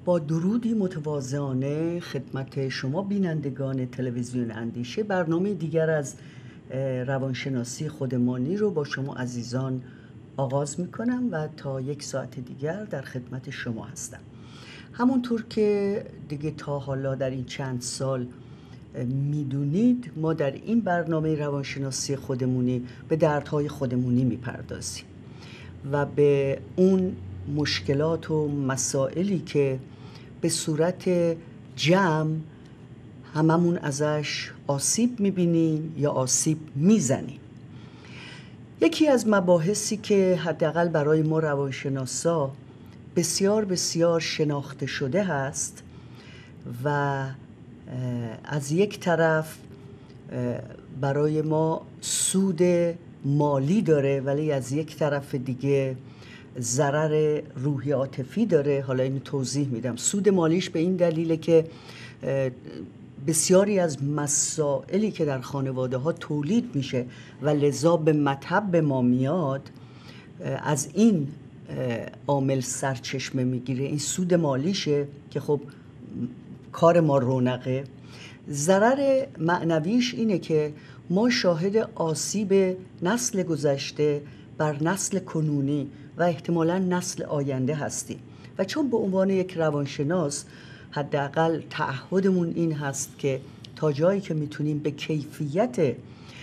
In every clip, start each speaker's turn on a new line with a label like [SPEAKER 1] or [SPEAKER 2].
[SPEAKER 1] با درودی متواضعانه خدمت شما بینندگان تلویزیون اندیشه، برنامه دیگر از روانشناسی خودمانی رو با شما عزیزان آغاز میکنم و تا 1 ساعت دیگر در خدمت شما هستم. همونطور که دیگه تا حالا در این چند سال میدونید، ما در این برنامه روانشناسی خودمونی به دردهای خودمونی میپردازیم و به اون مشکلات و مسائلی که به صورت جمع هممون ازش آسیب میبینیم یا آسیب میزنیم. یکی از مباحثی که حداقل برای ما روانشناسا بسیار بسیار شناخته شده هست و از یک طرف برای ما سود مالی داره، ولی از یک طرف دیگه ضرر روحی عاطفی داره. حالا اینو توضیح میدم. سود مالیش به این دلیله که بسیاری از مسائلی که در خانواده ها تولید میشه و لذا به مطب ما میاد، از این عامل سرچشمه میگیره. این سود مالیشه که خب کار ما رونقه. ضرر معنویش اینه که ما شاهد آسیب نسل گذشته بر نسل کنونی و احتمالاً نسل آینده هستیم و چون به عنوان یک روانشناس حداقل تعهدمون این هست که تا جایی که میتونیم به کیفیت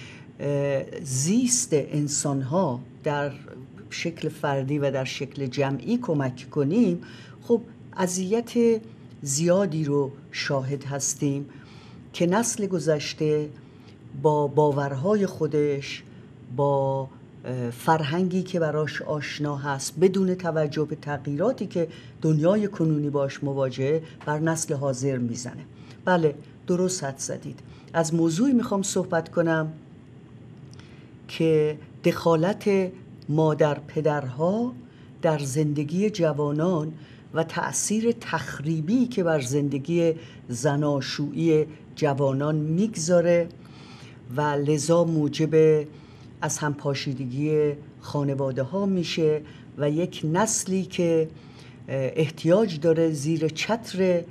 [SPEAKER 1] زیست انسانها در شکل فردی و در شکل جمعی کمک کنیم، خب اذیت زیادی رو شاهد هستیم که نسل گذشته با باورهای خودش، با فرهنگی که براش آشنا هست، بدون توجه به تغییراتی که دنیای کنونی باش مواجهه، بر نسل حاضر میزنه. بله، درست حد زدید. از موضوعی میخوام صحبت کنم که دخالت مادر پدرها در زندگی جوانان و تأثیر تخریبی که بر زندگی زناشویی جوانان میگذاره و لذا موجب از همپاشیدگی خانواده ها میشه و یک نسلی که احتیاج داره زیر چتر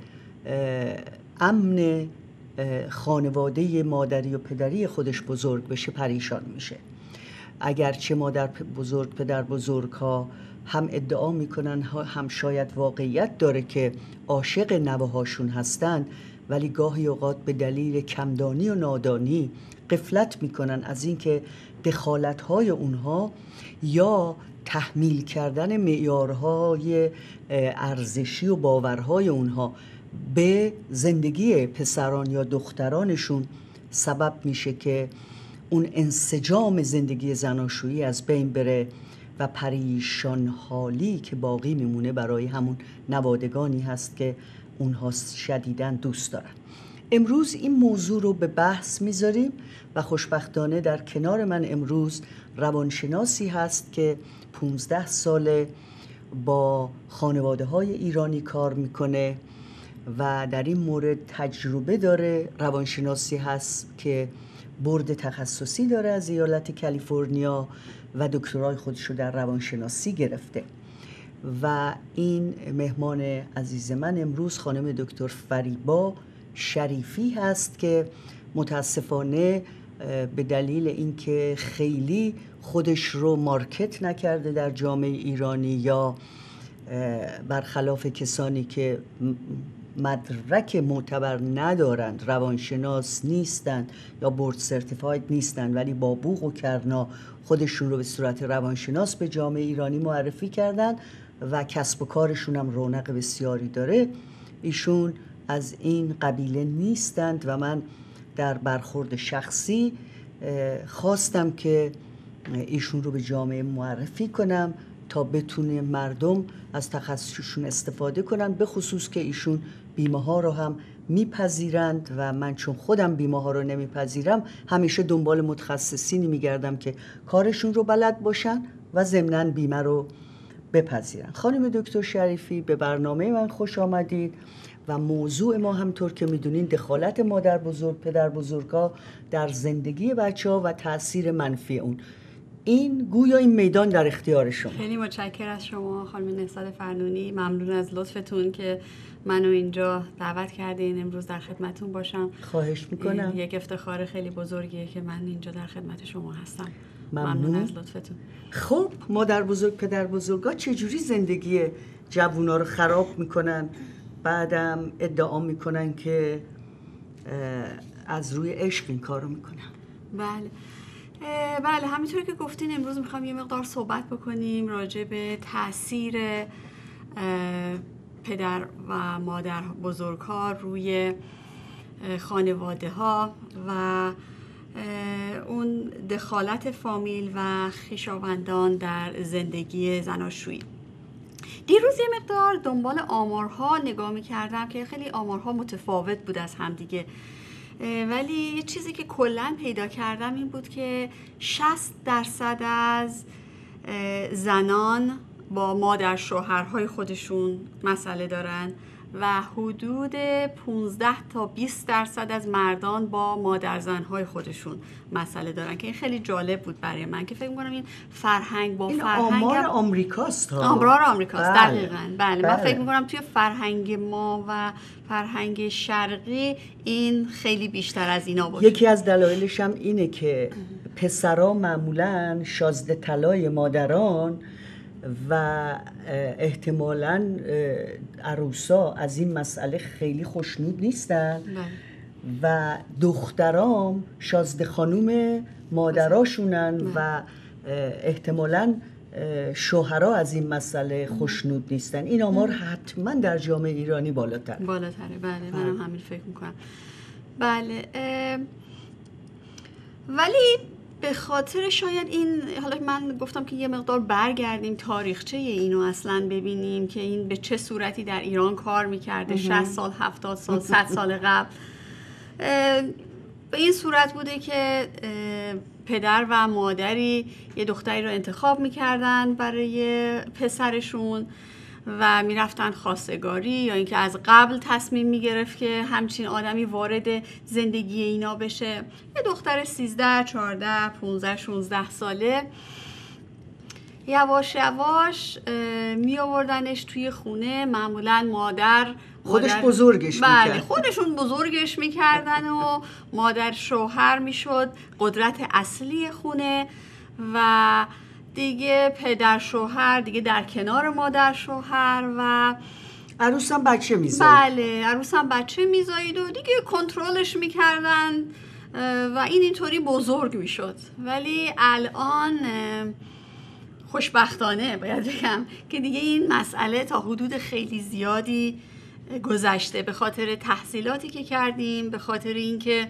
[SPEAKER 1] امن خانواده مادری و پدری خودش بزرگ بشه، پریشان میشه. اگرچه مادر بزرگ، پدر بزرگ ها هم ادعا میکنن، هم شاید واقعیت داره که عاشق نوه‌هاشون هستن، ولی گاهی اوقات به دلیل کمدانی و نادانی غفلت میکنن از اینکه دخالت‌های اونها یا تحمیل کردن معیارهای ارزشی و باورهای اونها به زندگی پسران یا دخترانشون سبب میشه که اون انسجام زندگی زناشویی از بین بره و پریشان حالی که باقی میمونه برای همون نوادگانی هست که اونها شدیداً دوست دارن. امروز این موضوع رو به بحث میذاریم و خوشبختانه در کنار من امروز روانشناسی هست که 15 ساله با خانواده های ایرانی کار میکنه و در این مورد تجربه داره. روانشناسی هست که بورد تخصصی داره از ایالت کالیفرنیا و دکترای خودش رو در روانشناسی گرفته. و این مهمان عزیز من امروز خانم دکتر فریبا شریفی هست که متاسفانه به دلیل اینکه خیلی خودش رو مارکت نکرده در جامعه ایرانی یا برخلاف کسانی که مدرک معتبر ندارند، روانشناس نیستند یا بورد سرتیفاید نیستند، ولی با بوق و کرنا خودشون رو به صورت روانشناس به جامعه ایرانی معرفی کردن و کسب و کارشون هم رونق بسیاری داره. ایشون از این قبیله نیستند و من در برخورد شخصی خواستم که ایشون رو به جامعه معرفی کنم تا بتونه مردم از تخصصشون استفاده کنن، به خصوص که ایشون بیمه ها رو هم میپذیرند و من چون خودم بیمه ها رو نمیپذیرم همیشه دنبال متخصصینی میگردم که کارشون رو بلد باشن و ضمناً بیمه رو بپذیرن. خانم دکتر شریفی، به برنامه من خوش آمدید و موضوع ما همطور که میدونین دخالت مادر بزرگ، پدر بزرگا در زندگی بچه ها و تأثیر منفی اون. این گویا این میدان در اختیار شما.
[SPEAKER 2] خیلی متشکرم از شما خانم نهضت فرنونی، ممنون از لطفتون که منو اینجا دعوت کردین امروز در خدمتتون باشم.
[SPEAKER 1] خواهش میکنم.
[SPEAKER 2] یک افتخار خیلی بزرگیه که من اینجا در خدمت شما هستم.
[SPEAKER 1] ممنون
[SPEAKER 2] از لطفتون.
[SPEAKER 1] خب مادر بزرگ پدر بزرگا چجوری زندگی جوونا رو خراب میکنن، بعدم ادعا میکنن که از روی عشق این کارو میکنن؟
[SPEAKER 2] بله همینطور که گفتین امروز میخوام یه مقدار صحبت بکنیم راجع به تأثیر پدر و مادر بزرگ‌ها روی خانواده ها و اون دخالت فامیل و خویشاوندان در زندگی زناشویی. دیروز یه مقدار دنبال آمارها نگاه می‌کردم که خیلی آمارها متفاوت بود از همدیگه، ولی یه چیزی که کلاً پیدا کردم این بود که 60% از زنان با مادر شوهرهای خودشون مسئله دارن و حدود 15 تا 20% از مردان با مادر زنهای خودشون مسئله دارن که این خیلی جالب بود برای من که فکر می‌کنم این فرهنگ با
[SPEAKER 1] این
[SPEAKER 2] فرهنگ
[SPEAKER 1] آمار آمریکاست ها.
[SPEAKER 2] آمار آمریکاست.
[SPEAKER 1] بله.
[SPEAKER 2] دقیقاً بله. من فکر می‌کنم توی فرهنگ ما و فرهنگ شرقی این خیلی بیشتر از اینا باشه.
[SPEAKER 1] یکی از دلایلش هم اینه که پسرا معمولاً شازده طلای مادران و احتمالاً عروسا از این مسئله خیلی خوشنود نیستن و دخترام شازده خانوم مادراشونن و احتمالاً شوهرها از این مسئله خوشنود نیستن. این آمار حتما در جامعه ایرانی بالاتره.
[SPEAKER 2] بله منم همین فکر میکنم. بله ولی به خاطر شاید این، حالا من گفتم که یه مقدار برگردیم تاریخچه اینو اصلا ببینیم که این به چه صورتی در ایران کار میکرده 60 سال 70 سال 100 سال قبل. به این صورت بوده که پدر و مادری یه دختری رو انتخاب میکردن برای پسرشون و میرفتن خواستگاری یا اینکه از قبل تصمیم میگرفت که همچین آدمی وارد زندگی اینا بشه. یه دختر 13 14 15 16 ساله یواش یواش می آوردنش توی خونه. معمولا مادر
[SPEAKER 1] بزرگش میکرد.
[SPEAKER 2] بله خودشون بزرگش میکردن و مادر شوهر میشد قدرت اصلی خونه و دیگه پدر شوهر دیگه در کنار مادر شوهر و
[SPEAKER 1] عروس هم بچه میزاید.
[SPEAKER 2] بله عروس هم بچه میزاید و دیگه کنترلش میکردن و اینطوری بزرگ میشد. ولی الان خوشبختانه باید بگم که دیگه این مسئله تا حدود خیلی زیادی گذشته به خاطر تحصیلاتی که کردیم، به خاطر اینکه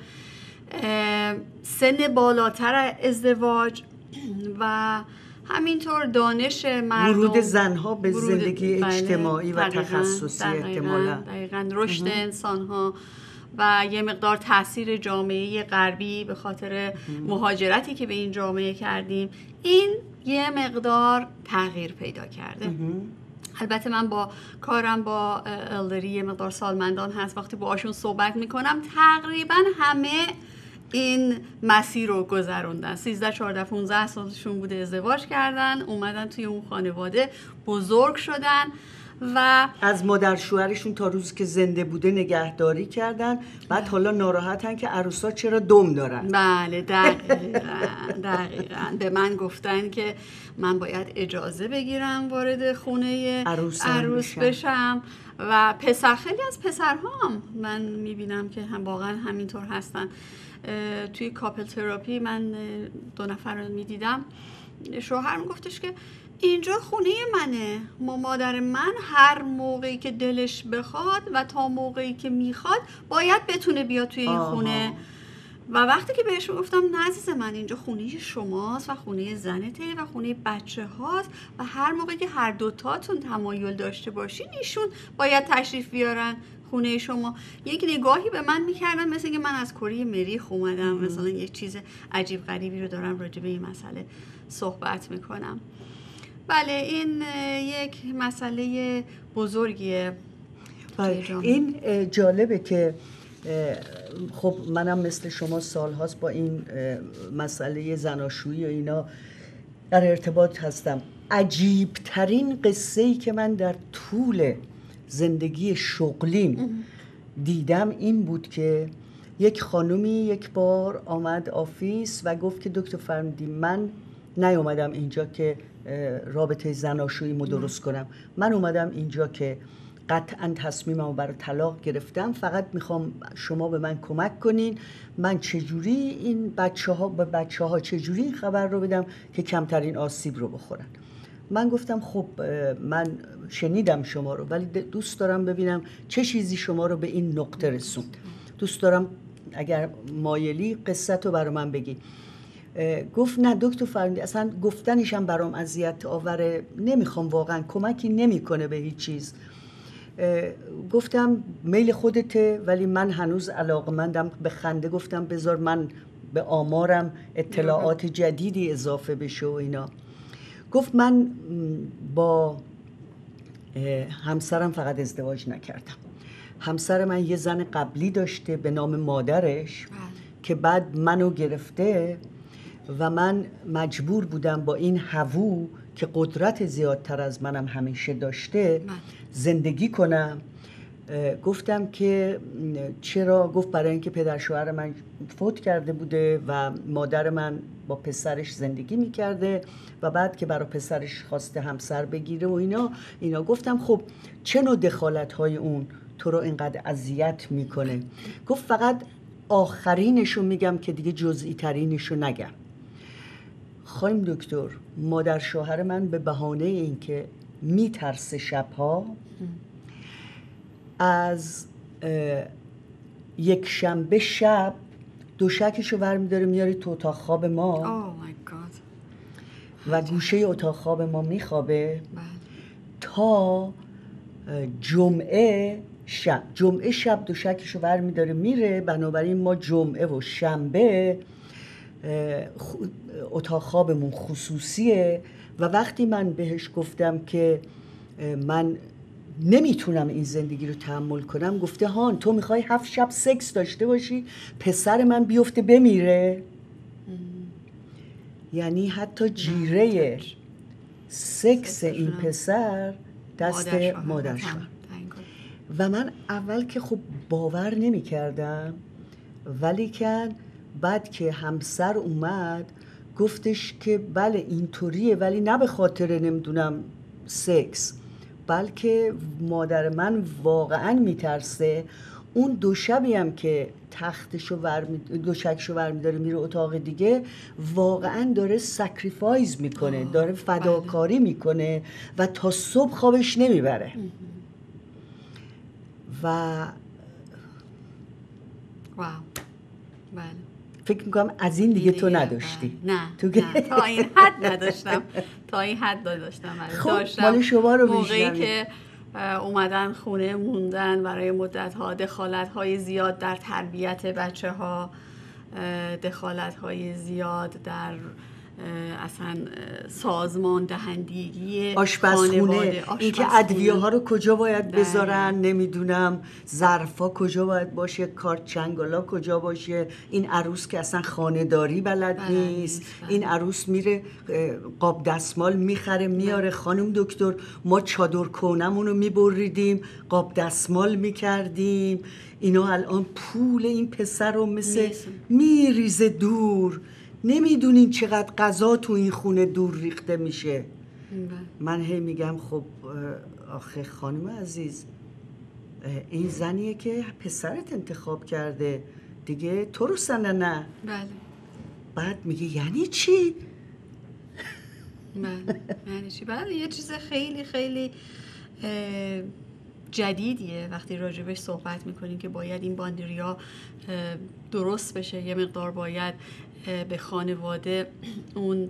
[SPEAKER 2] سن بالاتر ازدواج و همینطور دانش مردم،
[SPEAKER 1] ورود زنها به زندگی اجتماعی و تخصصی احتمالاً
[SPEAKER 2] دقیقاً رشد انسانها و یه مقدار تاثیر جامعه غربی به خاطر مهاجرتی که به این جامعه کردیم، این یه مقدار تغییر پیدا کرده. البته من با کارم با الدری یه مقدار سالمندان هست، وقتی باهاشون صحبت میکنم تقریبا همه این مسیر رو گذروندن. 13 14 15 سالشون بوده ازدواج کردن، اومدن توی اون خانواده بزرگ شدن و
[SPEAKER 1] از مادر شوهرشون تا روزی که زنده بوده نگهداری کردن. بعد حالا ناراحتن که عروسا چرا دم دارن.
[SPEAKER 2] بله دقیقاً به من گفتن که من باید اجازه بگیرم وارد خونه عروس بشم و خیلی از پسرهام من میبینم که هم واقعا همینطور هستن. توی کاپل تراپی من 2 نفر رو میدیدم، شوهر میگفتش که اینجا خونه منه، مادر من هر موقعی که دلش بخواد و تا موقعی که میخواد باید بتونه بیاد توی این خونه. و وقتی که بهش گفتم نه عزیز من اینجا خونه شماست و خونه زنته و خونه بچه هاست و هر موقعی که هر دوتاتون تمایل داشته باشین ایشون باید تشریف بیارن خونه شما، یک نگاهی به من میکردن مثل که من از کره مریخ اومدم، مثلا یک چیز عجیب غریبی رو دارم راجع به این مسئله صحبت میکنم. بله این یک مسئله بزرگیه.
[SPEAKER 1] این جالبه که خب منم مثل شما سالهاست با این مسئله زناشویی و اینا در ارتباط هستم. عجیب ترین قصه‌ای که من در طول زندگی شغلیم دیدم این بود که یک خانومی یک بار آمد آفیس و گفت که دکتر فرمودی من نیومدم اینجا که رابطه زناشوییمو درست کنم، من اومدم اینجا که قطعا تصمیممو برای طلاق گرفتم، فقط میخوام شما به من کمک کنین من چجوری این بچه ها چجوری این خبر رو بدم که کمترین آسیب رو بخورن. من گفتم خب من شنیدم شما رو، ولی دوست دارم ببینم چه چیزی شما رو به این نقطه رسوند. دوست دارم اگر مایلی قصت رو برای من بگی. گفت نه دکتر فرمودی اصلا گفتنش هم برام اذیت آوره، نمیخوام، واقعا کمکی نمیکنه به هیچ چیز. گفتم میل خودته، ولی من هنوز علاقه‌مندم. به خنده گفتم بذار من به آمارم اطلاعات جدیدی اضافه بشه و اینا. گفت من با همسرم فقط ازدواج نکردم، همسر من یه زن قبلی داشته به نام مادرش که بعد منو گرفته و من مجبور بودم با این هوو که قدرت زیادتر از منم همیشه داشته زندگی کنم. گفتم که چرا؟ گفت برای اینکه پدر شوهر من فوت کرده بوده و مادر من با پسرش زندگی میکرده و بعد که برای پسرش خواسته همسر بگیره و اینا. گفتم خب چه نوع دخالت‌های اون تو رو اینقدر اذیت میکنه؟ گفت فقط آخرینشو میگم که دیگه جزئی ترینشو نگم. خانم دکتر، مادر شوهر من به بهانه اینکه میترسه شبها از یک شنبه شب دوشکشو برمی‌داره میاره تو اتاق خواب ما و گوشه اتاق خواب ما میخوابه تا جمعه شب دوشکشو برمی‌داره میره. بنابراین ما جمعه و شنبه اتاق خوابمون خصوصیه و وقتی من بهش گفتم که من نمیتونم این زندگی رو تحمل کنم، گفته هان تو میخوای 7 شب سکس داشته باشی پسر من بیفته بمیره؟ یعنی حتی جیره سکس این پسر دست مادر شوهر. و من اول که خب باور نمی کردم، ولی که بعد که همسر اومد گفتش که بله اینطوریه، ولی نه به خاطر نمیدونم سکس، بلکه مادر من واقعا میترسه اون دو شبی هم که دوشکشو برمی‌داره میره اتاق دیگه واقعا داره سکریفایز میکنه، داره فداکاری میکنه و تا صبح خوابش نمیبره. و
[SPEAKER 2] واو، بله
[SPEAKER 1] فکر میکنم از این دیگه تو نداشتی.
[SPEAKER 2] نه تا این حد نداشتم.
[SPEAKER 1] خب مال شما رو
[SPEAKER 2] موقعی که اومدن خونه موندن برای مدت‌ها، دخالت‌های زیاد در تربیت بچه‌ها، دخالت‌های زیاد در اصلا سازمان دهندگی
[SPEAKER 1] آشپزخونه، اینکه ادویه ها رو کجا باید بذارن، نمیدونم ظرفا کجا باید باشه، کارت چنگالا کجا باشه، این عروس که اصلا خانه‌داری بلد نیست، این عروس میره قاب دستمال میخره میاره. خانم دکتر ما چادر کونمون رو میبریدیم قاب دستمال میکردیم، اینا الان پول این پسر رو مثل میریزه دور. نمیدونین چقدر غذا تو این خونه دور ریخته میشه. من هی میگم خب آخه خانم عزیز این زنیه که پسرت انتخاب کرده دیگه، تو رو سنه نه.
[SPEAKER 2] بله.
[SPEAKER 1] بعد میگه یعنی چی؟
[SPEAKER 2] یعنی چی؟ بله یه چیز خیلی خیلی جدیدیه وقتی راجبش صحبت میکنیم که باید این باندریا درست بشه. یه مقدار باید به خانواده اون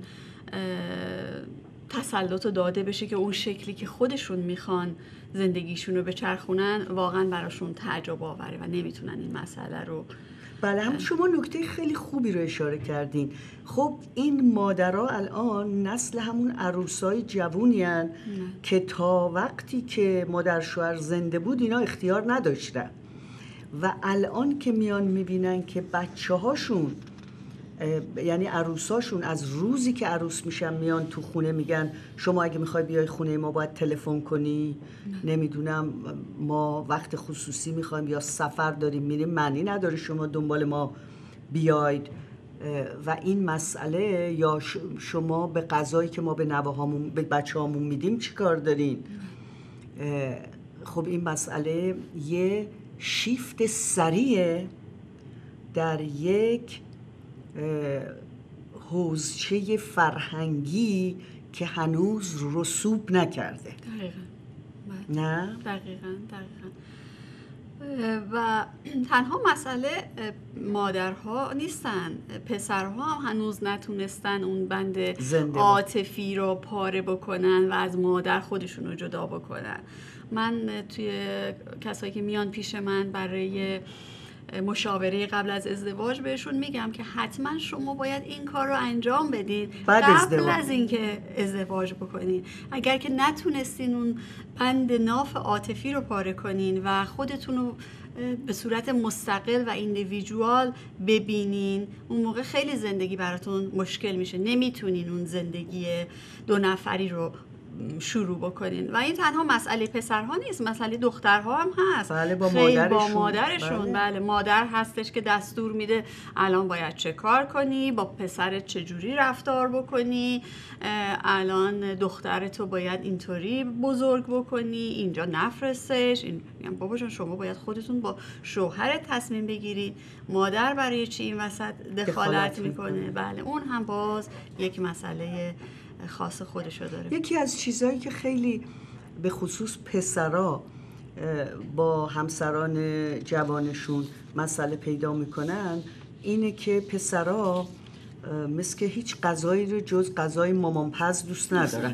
[SPEAKER 2] تسلط داده بشه که اون شکلی که خودشون میخوان زندگیشون رو بچرخونن واقعا براشون تعجب آوره و نمیتونن این مسئله رو.
[SPEAKER 1] بله هم شما نکته خیلی خوبی رو اشاره کردین. خب این مادرها الان نسل همون عروسای جوونی هن که تا وقتی که مادر شوهر زنده بود اینا اختیار نداشتن و الان که میان میبینن که بچه هاشون یعنی عروساشون از روزی که عروس میشن میان تو خونه میگن شما اگه میخوای بیای خونه ما باید تلفن کنی، نمیدونم ما وقت خصوصی میخوایم یا سفر داریم میریم، معنی نداره شما دنبال ما بیاید. و این مسئله یا شما به غذایی که ما به نوهامون به بچه‌هامون میدیم چیکار دارین؟ خب این مسئله یه شیفت سریع در یک حوزچه فرهنگی که هنوز رسوب نکرده.
[SPEAKER 2] دقیقاً.
[SPEAKER 1] نه؟
[SPEAKER 2] دقیقاً. و تنها مسئله مادرها نیستن، پسرها هم هنوز نتونستن اون بند عاطفی رو پاره بکنن و از مادر خودشون رو جدا بکنن. من توی کسایی که میان پیش من برای مشاوره قبل از ازدواج بهشون میگم که حتما شما باید این کار رو انجام بدید قبل از اینکه ازدواج بکنین. اگر که نتونستین اون بند ناف عاطفی رو پاره کنین و خودتون رو به صورت مستقل و ایندیویدوال ببینین، اون موقع خیلی زندگی براتون مشکل میشه، نمیتونین اون زندگی دو نفری رو شروع بکنین. و این تنها مسئله پسرها نیست، مسئله دخترها هم هست.
[SPEAKER 1] بله، با
[SPEAKER 2] مادرشون. بله، مادر هستش که دستور میده الان باید چه کار کنی، با پسرت چجوری رفتار بکنی، الان دخترتو باید اینطوری بزرگ بکنی، اینجا نفرستش. میگم بابا جان شما باید خودتون با شوهرت تصمیم بگیرید. مادر برای چی این وسط دخالت میکنه؟ بله، اون هم باز یک مسئله خاص خودشو داره.
[SPEAKER 1] یکی از چیزهایی که خیلی به خصوص پسرا با همسران جوانشون مسئله پیدا میکنن اینه که پسرا مثل که هیچ غذایی رو جز غذای مامانپز دوست ندارن.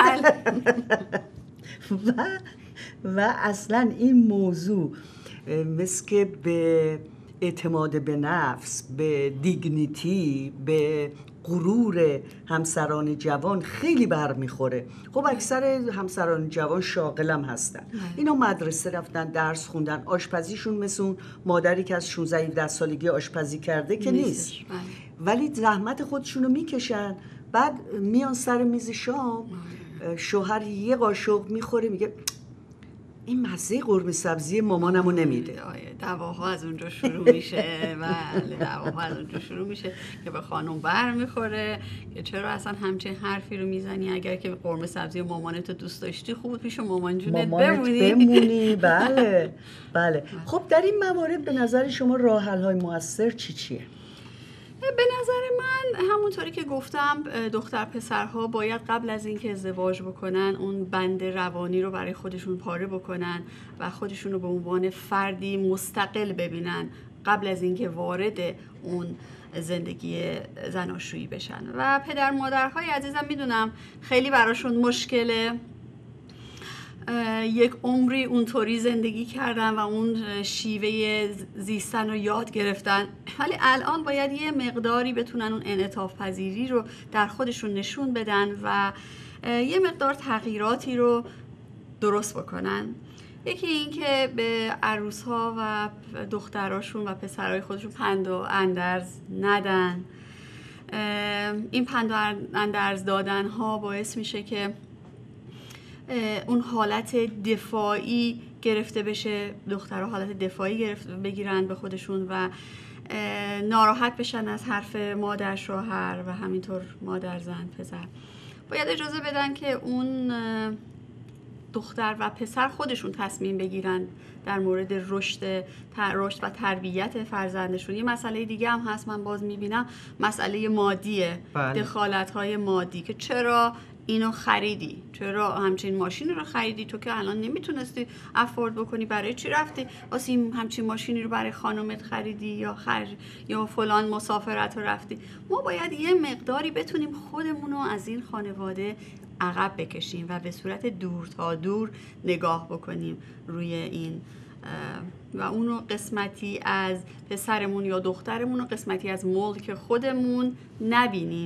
[SPEAKER 1] و اصلا این موضوع مثل که به اعتماد به نفس، به دیگنیتی، به غرور همسران جوان خیلی برمیخوره. خب اکثر همسران جوان شاغلم هستن، اینا مدرسه رفتن، درس خوندن، آشپزیشون مثل اون مادری که از 16-17 سالگی آشپزی کرده که نیست، ولی زحمت خودشونو میکشن. بعد میان سر میز شام، شوهر یه قاشق میخوره میگه این مزه قرمه سبزی مامانمو نمیده.
[SPEAKER 2] دعواها از اونجا شروع میشه. بله، دعواها از اونجا شروع میشه که به خانم بر میخوره که چرا اصلا همچین حرفی رو میزنی، اگر که قرمه سبزی مامانتو دوست داشتی خوب پیش مامان جونت بمونی.
[SPEAKER 1] بله. خب در این موارد به نظر شما راه حل های مؤثر چیه؟
[SPEAKER 2] به نظر من همونطوری که گفتم دختر پسرها باید قبل از اینکه ازدواج بکنن اون بند روانی رو برای خودشون پاره بکنن و خودشون رو به عنوان فردی مستقل ببینن قبل از اینکه وارد اون زندگی زناشویی بشن. و پدر مادرهای عزیزم میدونم خیلی براشون مشکله، یک عمری اونطوری زندگی کردن و اون شیوه زیستن رو یاد گرفتن، ولی الان باید یه مقداری بتونن اون انعطاف پذیری رو در خودشون نشون بدن و یه مقدار تغییراتی رو درست بکنن. یکی این که به عروس‌ها و دختراشون و پسرای خودشون پند و اندرز ندن. این پند و اندرز دادن ها باعث میشه که اون حالت دفاعی گرفته بشه، دخترها حالت دفاعی بگیرن به خودشون و ناراحت بشن از حرف مادر شوهر و همینطور مادر زن پسر. باید اجازه بدن که اون دختر و پسر خودشون تصمیم بگیرن در مورد رشد و تربیت فرزندشون. یه مسئله دیگه هم هست من باز میبینم، مسئله مادیه. بله. دخالت‌های مادی که چرا اینو خریدی، چرا همچین ماشینی رو خریدی، تو که الان نمیتونستی افورد بکنی، برای چی رفتی واسه همچین ماشینی رو برای خانومت خریدی یا فلان مسافرت رو رفتی. ما باید یه مقداری بتونیم خودمون رو از این خانواده عقب بکشیم و به صورت دور تا دور نگاه بکنیم روی این و اونو قسمتی از پسرمون یا دخترمون و قسمتی از ملک خودمون نبینیم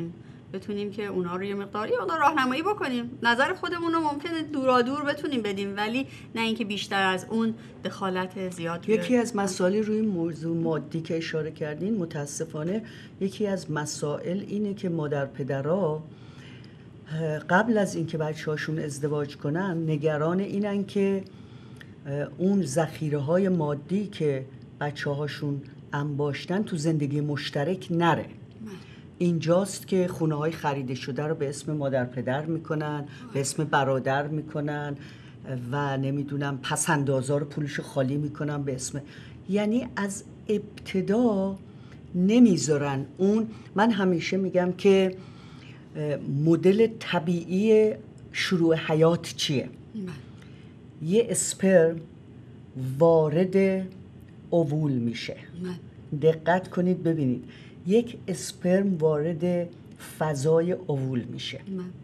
[SPEAKER 2] بتونیم که اونا رو یه مقداری راهنمایی بکنیم. نظر خودمون رو ممکنه دورادور بتونیم بدیم، ولی نه اینکه بیشتر از اون دخالت زیاد.
[SPEAKER 1] یکی از مسائل روی موضوع مادی که اشاره کردین، متاسفانه یکی از مسائل اینه که مادر پدرها قبل از اینکه بچه‌هاشون ازدواج کنن نگران اینن که اون ذخیره‌های مادی که بچه‌هاشون انباشتن تو زندگی مشترک نره. اینجاست که خونه‌های خریده شده رو به اسم مادر پدر میکنن، به اسم برادر میکنن و نمیدونم پسندازا رو پولش خالی میکنن به اسم، یعنی از ابتدا نمیذارن اون. من همیشه میگم که مدل طبیعی شروع حیات چیه؟ یه اسپرم وارد اوول میشه. دقت کنید ببینید، یک اسپرم وارد فضای اوول میشه،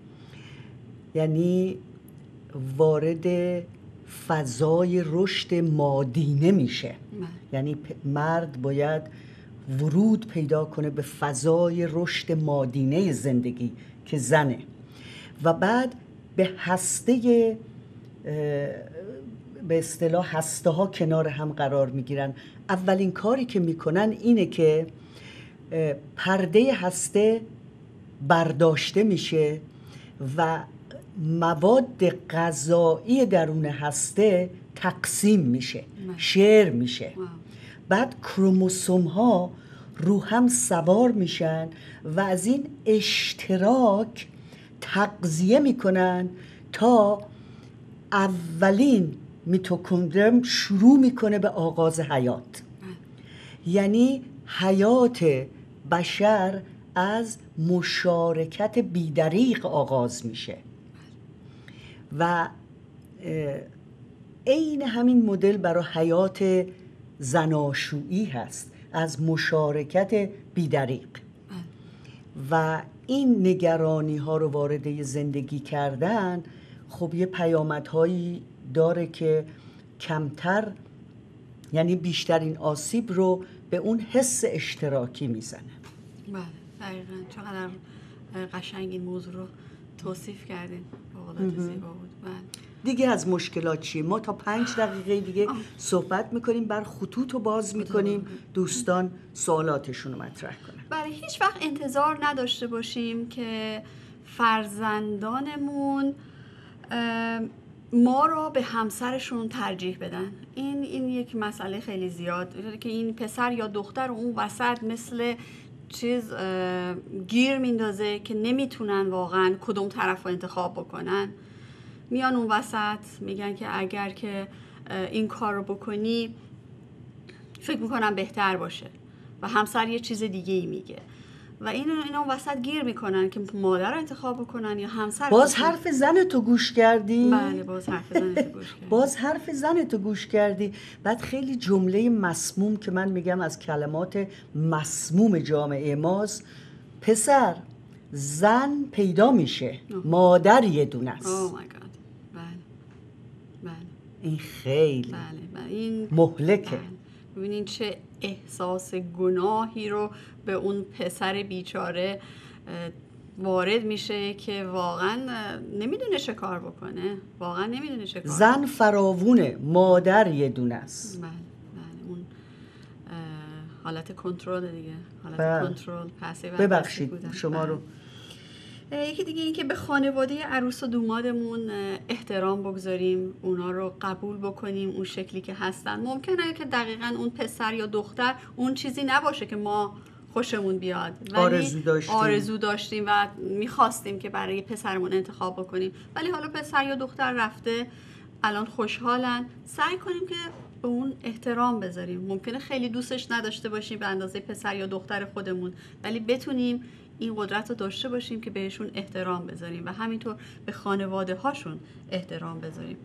[SPEAKER 1] یعنی وارد فضای رشد مادینه میشه. یعنی مرد باید ورود پیدا کنه به فضای رشد مادینه زندگی که زنه، و بعد به هسته، به اصطلاح هسته ها کنار هم قرار میگیرن. اولین کاری که میکنن اینه که پرده هسته برداشته میشه و مواد غذایی درون هسته تقسیم میشه، شیر میشه. بعد کروموسوم ها رو هم سوار میشن و از این اشتراک تغذیه میکنن تا اولین میتوکندریم شروع میکنه به آغاز حیات. یعنی حیات بشر از مشارکت بیدریق آغاز میشه و عین همین مدل برای حیات زناشویی هست، از مشارکت بیدریق. و این نگرانی ها رو وارد زندگی کردن خب یه پیامدهایی داره که کمتر، یعنی بیشترین آسیب رو به اون حس اشتراکی میزنه.
[SPEAKER 2] بله دقیقاً. چقدر قشنگ این موضوع رو توصیف کردین، واقعا زیبا بود.
[SPEAKER 1] دیگه از مشکلات چیه؟ ما تا 5 دقیقه دیگه صحبت میکنیم، بر خطوط رو باز میکنیم، دوستان سوالاتشون رو مطرح کنن.
[SPEAKER 2] برای هیچ وقت انتظار نداشته باشیم که فرزندانمون ما رو به همسرشون ترجیح بدن. این یک مسئله خیلی زیاد که این پسر یا دختر اون وسط مثل چیز گیر میندازه که نمیتونن واقعا کدوم طرف رو انتخاب بکنن. میان اون وسط میگن که اگر که این کار رو بکنی فکر میکنم بهتر باشه، و همسر یه چیز دیگه ای میگه و اینا وسط گیر میکنن که مادر رو انتخاب بکنن یا همسر.
[SPEAKER 1] باز حرف زن تو گوش کردی؟
[SPEAKER 2] بله باز حرف زن تو گوش کردی.
[SPEAKER 1] باز حرف زن تو گوش کردی. بعد خیلی جمله مسموم که من میگم از کلمات مسموم جامعه ماست، پسر زن پیدا میشه، مادر یه دونه است.
[SPEAKER 2] اوه مای گاد. بله.
[SPEAKER 1] این خیلی
[SPEAKER 2] بله. این
[SPEAKER 1] مهلکه.
[SPEAKER 2] بله. ببینین چه احساس گناهی رو به اون پسر بیچاره وارد میشه که واقعا نمیدونه چه کار بکنه، زن
[SPEAKER 1] فراوونه، مادر یه دونه است.
[SPEAKER 2] بله. اون حالت کنترل دیگه، حالت کنترل پسیو.
[SPEAKER 1] ببخشید شما رو.
[SPEAKER 2] یکی دیگه این که به خانواده عروس و دومادمون احترام بگذاریم، اونا رو قبول بکنیم اون شکلی که هستن. ممکنه که دقیقاً اون پسر یا دختر اون چیزی نباشه که ما خوشمون بیاد، ولی آرزو داشتیم و میخواستیم که برای پسرمون انتخاب بکنیم، ولی حالا پسر یا دختر رفته، الان خوشحالن. سعی کنیم که به اون احترام بذاریم. ممکنه خیلی دوستش نداشته باشیم به اندازه پسر یا دختر خودمون، ولی بتونیم این قدرت رو داشته باشیم که بهشون احترام بذاریم و همینطور به خانواده هاشون احترام بذاریم.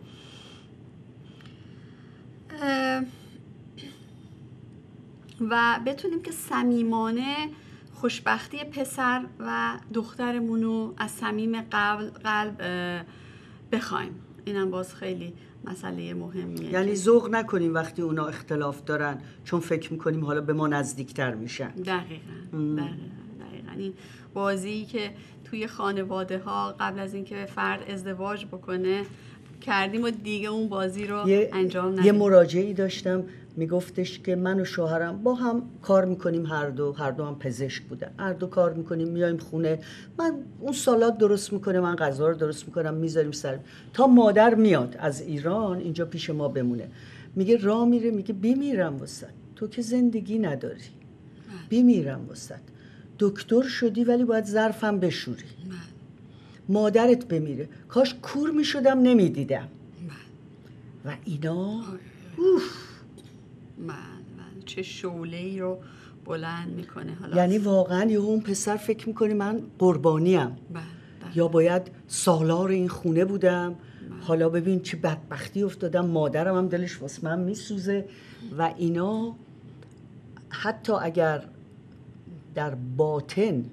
[SPEAKER 2] و بتونیم که صمیمانه خوشبختی پسر و دخترمون رو از صمیم قلب بخوایم. اینم باز خیلی مسئله مهمیه.
[SPEAKER 1] یعنی ذوق نکنیم وقتی اونا اختلاف دارن، چون فکر میکنیم حالا به ما نزدیکتر میشن.
[SPEAKER 2] دقیقاً. یعنی بازی که توی خانواده ها قبل از اینکه فرد ازدواج بکنه کردیم و دیگه اون بازی رو انجام ندیم.
[SPEAKER 1] یه مراجعی داشتم میگفتش که من و شوهرم با هم کار میکنیم، هر دو هم پزشک بودن، هر دو کار میکنیم، میایم خونه، من اون سالاد درست میکنه، من غذا رو درست میکنم، میذاریم سر تا مادر میاد از ایران اینجا پیش ما بمونه. میگه راه میره، میگه بیمیرم واسه تو که زندگی نداری، بیمیرم واسه دکتر شدی ولی باید ظرفم بشوری، مادرت بمیره، کاش کور میشدم نمیدیدم. و اینا
[SPEAKER 2] من چه شعله‌ای رو بلند میکنه. حالا
[SPEAKER 1] یعنی واقعا یه اون پسر فکر میکنه من قربانیم، یا باید سالار این خونه بودم، حالا ببین چه بدبختی افتادم، مادرم هم دلش واسه من میسوزه. و اینا حتی اگر در باطن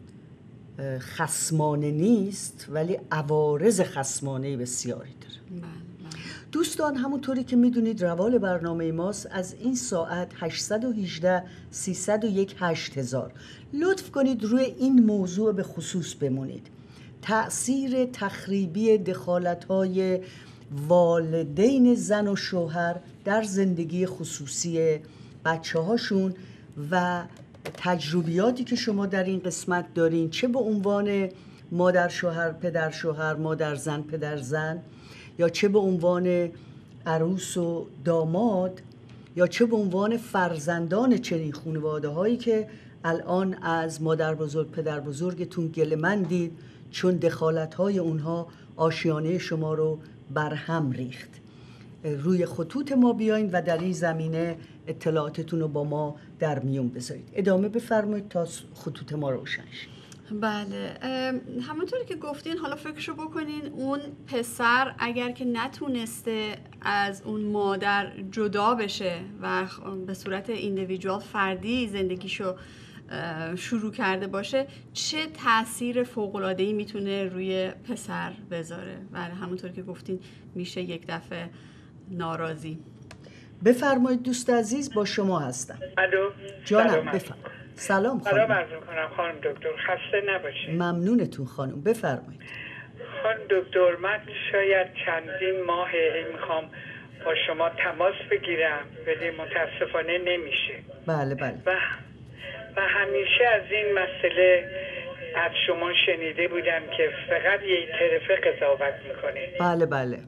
[SPEAKER 1] خصمانه نیست ولی عوارض خصمانه بسیاری داره. دوستان همونطوری که میدونید روال برنامه ماست از این ساعت 818 301 8000. لطف کنید روی این موضوع به خصوص بمونید. تأثیر تخریبی دخالت‌های والدین زن و شوهر در زندگی خصوصی بچه‌هاشون و تجربیاتی که شما در این قسمت دارین، چه به عنوان مادر شوهر پدر شوهر، مادر زن پدر زن، یا چه به عنوان عروس و داماد، یا چه به عنوان فرزندان چنین خانواده هایی که الان از مادر بزرگ پدر بزرگتون گله‌مندید چون دخالت های اونها آشیانه شما رو برهم ریخت. روی خطوط ما بیاین و در این زمینه اطلاعاتتون رو با ما در میون بذارید. ادامه بفرمایید تا خطوط ما روشن شه.
[SPEAKER 2] بله، همونطوری که گفتین حالا فکرشو بکنین اون پسر اگر که نتونسته از اون مادر جدا بشه و به صورت ایندیویدوال فردی زندگیشو شروع کرده باشه، چه تأثیر فوق‌العاده‌ای میتونه روی پسر بذاره. بله همونطوری که گفتین میشه یک دفعه ناراضی.
[SPEAKER 1] بفرمایید دوست عزیز، با شما هستم.
[SPEAKER 3] الو
[SPEAKER 1] جانم بفرمایید. سلام خانم.
[SPEAKER 3] سلام عرض می‌کنم خانم دکتر، خسته نباشید.
[SPEAKER 1] ممنونتون خانم، بفرمایید.
[SPEAKER 3] خانم دکتر من شاید چندین ماه میخوام با شما تماس بگیرم ولی متاسفانه نمیشه.
[SPEAKER 1] بله بله.
[SPEAKER 3] و همیشه از این مسئله از شما شنیده بودم که فقط یک طرفه قضاوت میکنه.
[SPEAKER 1] بله بله.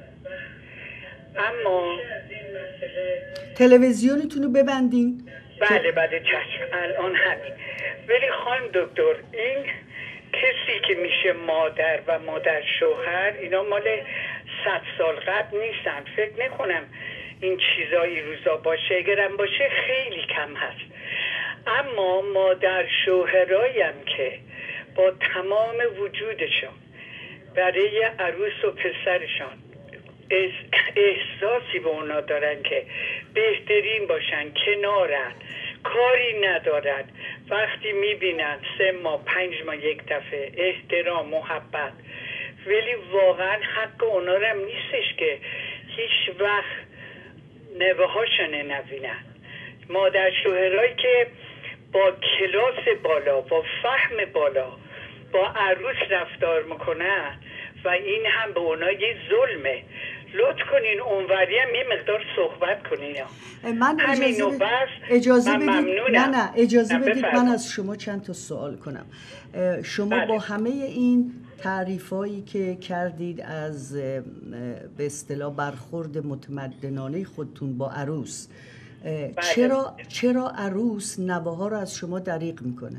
[SPEAKER 3] اما
[SPEAKER 1] تلویزیونتون رو ببندین.
[SPEAKER 3] بله چشم، الان همین. ولی خانم دکتر این کسی که میشه مادر و مادر شوهر اینا مال 100 سال قبل نیستن. فکر نکنم این چیزایی روزا باشه، اگرم باشه خیلی کم هست. اما مادر شوهرایم که با تمام وجودشون برای عروس و پسرشان احساسی به اونا دارن که بهترین باشن، کنارن، کاری ندارن، وقتی میبینن 3 ماه 5 ماه یک دفعه احترام محبت، ولی واقعا حق اونا رو هم نیستش که هیچ وقت نوه هاشونه نبینن. مادر شوهرایی که با کلاس بالا، با فهم بالا با عروس رفتار میکنن و این هم به اونا یه ظلمه. لطف کنین اونوری هم یه مقدار صحبت کنین.
[SPEAKER 1] من اجازه بدید من از شما چند تا سوال کنم. شما با همه این تعریفایی که کردید از به اصطلاح برخورد متمدنانه خودتون با عروس، چرا عروس نوه ها رو از شما دریغ میکنه؟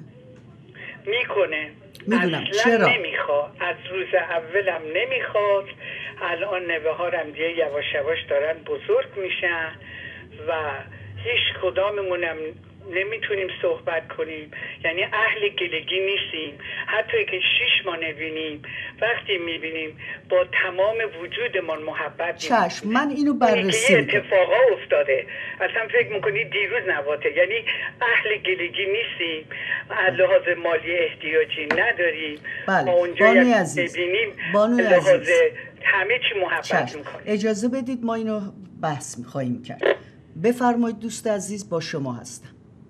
[SPEAKER 1] میدونم چرا
[SPEAKER 3] نمیخواد، از روز اولم نمیخواد. الان نوه ها هم دیگه یواش یواش دارن بزرگ میشن و هیچ کداممونم نمیتونیم صحبت کنیم، یعنی اهل گلگی نیستیم. حتی که 6 ماه نبینیم، وقتی میبینیم با تمام وجودمان محبت
[SPEAKER 1] چشم من اینو بررسی میکنم.
[SPEAKER 3] اتفاقا افتاده اصلا فکر میکنید دیروز نواته، یعنی اهل گلگی نیستیم، از لحاظ مالی احتیاجی نداریم.
[SPEAKER 1] بله
[SPEAKER 3] بانوی عزیز لحاظ همه چی محبت میکنیم.
[SPEAKER 1] اجازه بدید ما اینو بحث میخواییم کرد. بفرمایید دوست عزیز، با شما هستم.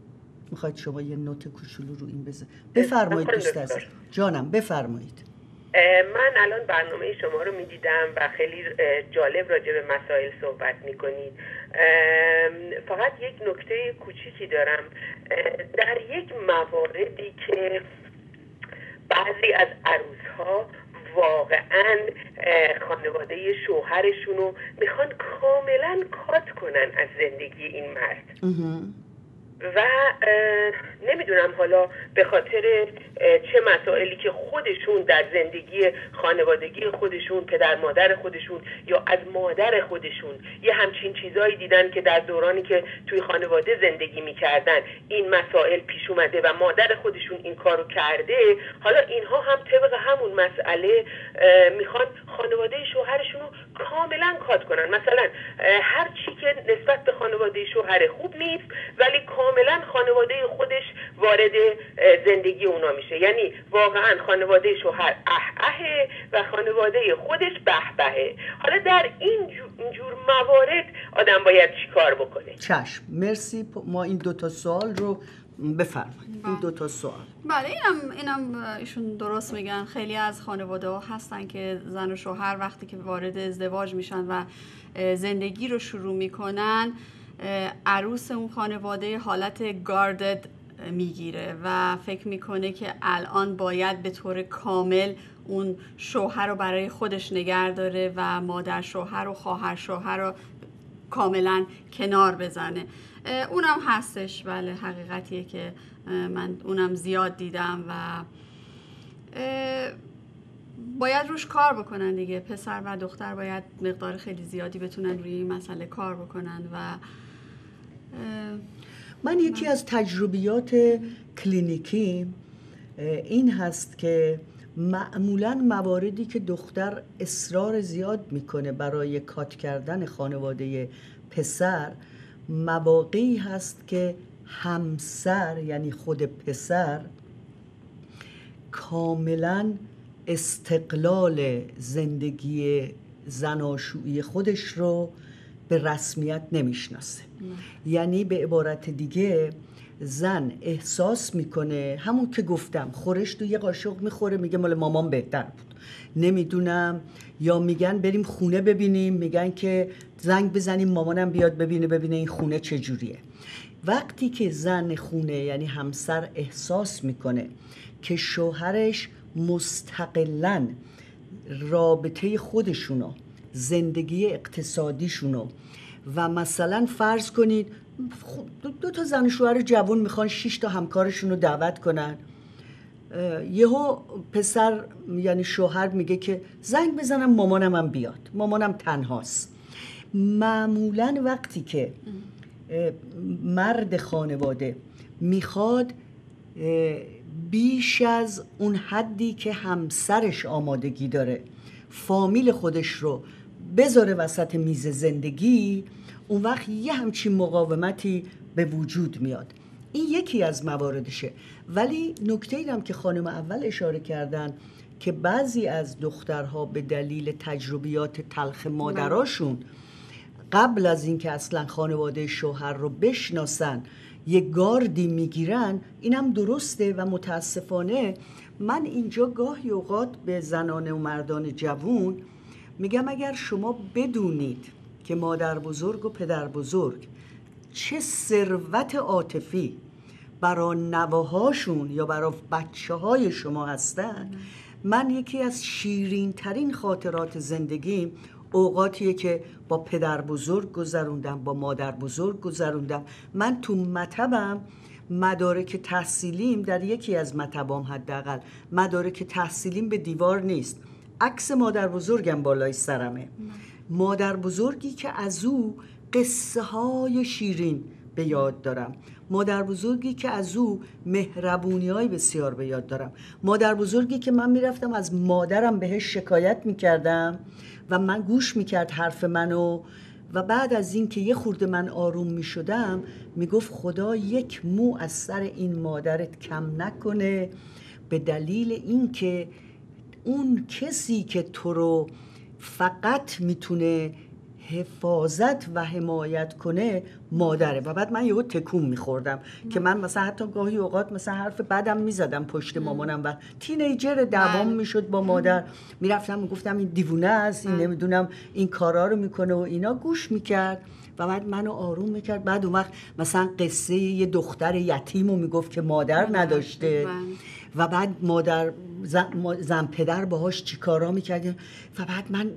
[SPEAKER 1] میخواید شما یه نوت کوچولو رو این بفرمایید دوست عزیز جانم، بفرمایید.
[SPEAKER 4] من الان برنامه شما رو میدیدم و خیلی جالب راجع به مسائل صحبت میکنید. فقط یک نکته کوچیکی دارم. در یک مواردی که بعضی از عروسها واقعا خانواده شوهرشونو میخوان کاملا کات کنن از زندگی این مرد و نمیدونم حالا به خاطر چه مسائلی که خودشون در زندگی خانوادگی خودشون، پدر مادر خودشون یا از مادر خودشون یه همچین چیزایی دیدن که در دورانی که توی خانواده زندگی میکردن این مسائل پیش اومده و مادر خودشون این کارو کرده، حالا اینها هم طبق همون مسئله میخوان خانواده شوهرشون رو کاملا کات کنن. مثلا هر چی که نسبت به خانواده شوهر خوب نیست ولی کاملا خانواده خودش وارد زندگی اونا میشه، یعنی واقعا خانواده شوهر اهه و خانواده خودش بهبهه. حالا در این جور موارد آدم باید چی کار بکنه؟
[SPEAKER 1] چشم، مرسی. ما این دوتا سوال رو بفرمایید. این دوتا سوال.
[SPEAKER 2] بله، اینم ایشون درست میگن. خیلی از خانواده ها هستن که زن و شوهر وقتی که وارد ازدواج میشن و زندگی رو شروع میکنن، عروس اون خانواده حالت گاردد میگیره و فکر میکنه که الان باید به طور کامل اون شوهر رو برای خودش نگه داره و مادر شوهر و خواهر شوهر رو کاملا کنار بزنه. اونم هستش، بله، حقیقتیه که من اونم زیاد دیدم و باید روش کار بکنن دیگه. پسر و دختر باید مقدار خیلی زیادی بتونن روی این مسئله کار بکنن. و
[SPEAKER 1] من یکی از تجربیات کلینیکی این هست که معمولاً مواردی که دختر اصرار زیاد میکنه برای کات کردن خانواده پسر، مواقعی هست که همسر یعنی خود پسر کاملاً استقلال زندگی زناشویی خودش رو به رسمیت نمیشناسه. یعنی به عبارت دیگه زن احساس میکنه، همون که گفتم، خورش تو یه قاشق میخوره میگه مال مامان بهتر بود، نمیدونم، یا میگن بریم خونه ببینیم، میگن که زنگ بزنیم مامانم بیاد ببینه این خونه چجوریه. وقتی که زن خونه یعنی همسر احساس میکنه که شوهرش مستقلاً رابطه خودشونو، زندگی اقتصادیشونو و مثلا فرض کنید دو تا زن و شوهر جوان میخوان 6 تا همکارشون رو دعوت کنن، یهو پسر یعنی شوهر میگه که زنگ بزنم مامانم هم بیاد، مامانم تنهاست. معمولا وقتی که مرد خانواده میخواد بیش از اون حدی که همسرش آمادگی داره فامیل خودش رو بذاره وسط میز زندگی، اون وقت یه همچین مقاومتی به وجود میاد. این یکی از مواردشه. ولی نکته‌ای هم که خانم اول اشاره کردن که بعضی از دخترها به دلیل تجربیات تلخ مادراشون قبل از اینکه اصلا خانواده شوهر رو بشناسن یه گاردی میگیرن، اینم درسته و متاسفانه من اینجا گاهی اوقات به زنان و مردان جوون میگم اگر شما بدونید که مادر بزرگ و پدر بزرگ چه ثروت عاطفی برای نوهاشون یا برای بچه های شما هستن، من یکی از شیرین ترین خاطرات زندگیم اوقاتیه که با پدر بزرگ گذروندم، با مادر بزرگ گذروندم. من تو مطبم مدارک تحصیلیم، در یکی از مطبام حداقل مدارک تحصیلیم به دیوار نیست، عکس مادر بزرگم بالای سرمه. مادر بزرگی که از او قصه های شیرین به یاد دارم، مادر بزرگی که از او مهربونی های بسیار به یاد دارم، مادر بزرگی که من میرفتم از مادرم بهش شکایت میکردم و من گوش میکرد حرف منو و بعد از این که یه خورده من آروم میشدم میگفت خدا یک مو از سر این مادرت کم نکنه، به دلیل این که اون کسی که تو رو فقط میتونه حفاظت و حمایت کنه مادره. و بعد من یهو تکون میخوردم که من مثلا حتی گاهی اوقات مثلا حرف بدم میزدم پشت مامانم و تینیجر دوام میشد با مادر، میرفتم میگفتم این دیوونه است، این نمیدونم این کارا رو میکنه و اینا. گوش میکرد و بعد منو آروم میکرد. بعد اون وقت مثلا قصه یه دختر یتیمو میگفت که مادر نداشته و بعد مادر زن پدر باهاش چی کارا میکردیم و بعد من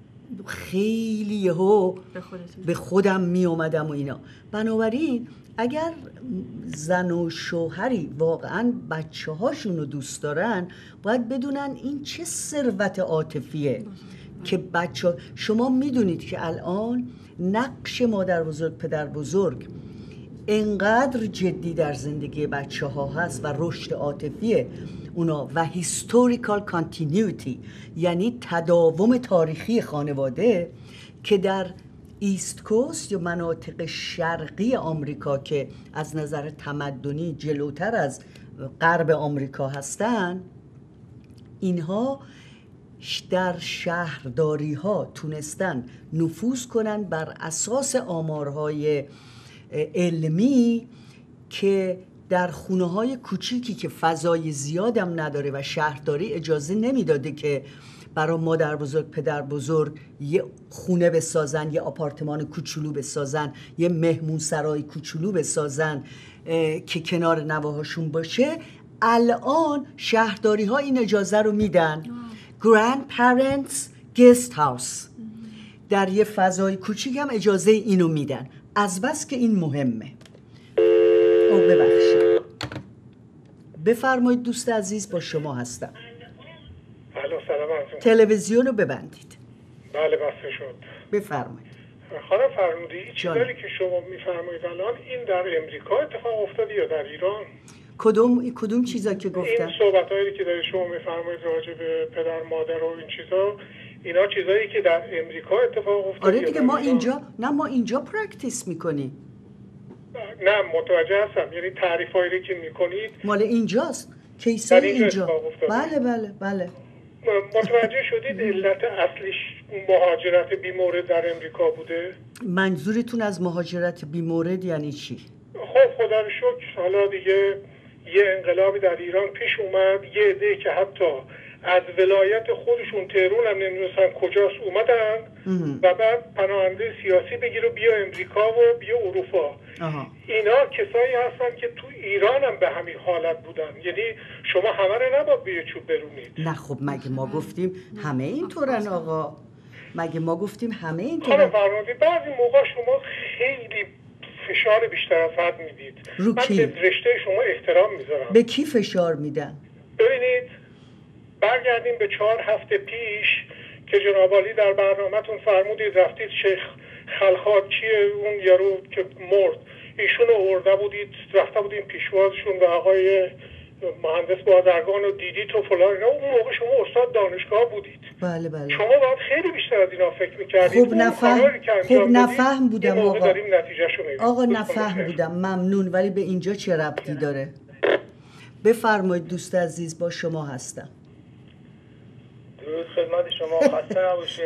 [SPEAKER 1] خیلی یهو به خودم می اومدم و اینا. بنابراین اگر زن و شوهری واقعا بچه هاشون رو دوست دارن باید بدونن این چه ثروت عاطفیه که بچه. شما میدونید که الان نقش مادر بزرگ پدر بزرگ انقدر جدی در زندگی بچه ها هست و رشد عاطفی اونا و historical continuity، یعنی تداوم تاریخی خانواده، که در ایست کوست یا مناطق شرقی آمریکا که از نظر تمدنی جلوتر از غرب آمریکا هستن، اینها در شهرداری ها تونستن نفوذ کنن بر اساس آمارهای علمی که در خونه های کوچیکی که فضای زیادم نداره و شهرداری اجازه نمیداده که برای مادر بزرگ پدر بزرگ یه خونه بسازن، یه آپارتمان کوچولو بسازن، یه مهمون سرای کوچولو بسازن که کنار نواهاشون باشه، الان شهرداری ها این اجازه رو میدن. Grandparents Guest House در یه فضای کوچیک هم اجازه اینو میدن، از بس که این مهمه. ببخشید، بفرمایید دوست عزیز، با شما هستم.
[SPEAKER 5] سلام علیکم.
[SPEAKER 1] تلویزیون رو ببندید.
[SPEAKER 5] بله بسته شد.
[SPEAKER 1] بفرمایید.
[SPEAKER 5] خانم فرمودی این چیزایی که شما میفرمایید الان این در امریکا اتفاق افتاده یا در ایران؟
[SPEAKER 1] کدوم چیزا که گفتم؟
[SPEAKER 5] این صحبتایی که دارید شما میفرمایید راجع به پدر مادر و این چیزا، اینا چیزایی که در امریکا اتفاق افتاده.
[SPEAKER 1] آره دیگه، ما اینجا پرکتیس میکنیم.
[SPEAKER 5] نه متوجه هستم، یعنی تعریفایی که میکنید
[SPEAKER 1] مال اینجاست، کیسای اینجا. بله
[SPEAKER 5] متوجه شدید علت اصلیش مهاجرت بیمورد در امریکا بوده؟
[SPEAKER 1] منظورتون از مهاجرت بیمورد یعنی چی؟
[SPEAKER 5] خب خدا رو شکر حالا دیگه یه انقلابی در ایران پیش اومد، یه عده که حتی از ولایت خودشون تهران هم نمیدونستن کجاست اومدن و بعد پناهنده سیاسی بگیر و بیا امریکا و بیا اروپا. اینا کسایی هستن که تو ایران هم به همین حالت بودن، یعنی شما همه رو نباید به چوب برونید.
[SPEAKER 1] نه خب مگه ما گفتیم همه اینطورن آقا؟ مگه ما گفتیم همه اینطورن؟
[SPEAKER 5] خانم فرمودی بعضی موقع شما خیلی فشار بیشتر از حد میدید.
[SPEAKER 1] رو کی؟
[SPEAKER 5] من به رشته شما احترام میذارم.
[SPEAKER 1] به کی فشار میدن؟
[SPEAKER 5] ببینید برگردیم به 4 هفته پیش که جناب عالی در برنامه‌تون فرمودید رفتید شیخ خلخات چیه اون یارو که مرد، ایشون رو آورده بودید، رفته بودیم پیشوازشون و آقای مهندس بازرگان رو دیدید و فلان اینا. اون موقع شما استاد دانشگاه بودید.
[SPEAKER 1] بله
[SPEAKER 5] شما باید خیلی بیشتر از اینا فکر می‌کردید.
[SPEAKER 1] خب نفهم بودم آقا.
[SPEAKER 5] آقا
[SPEAKER 1] نفهم بودم، ممنون، ولی به اینجا چه ربطی داره؟ بفرمایید دوست عزیز، با شما هستم.
[SPEAKER 6] درود خدمت شما، خسته نباشید.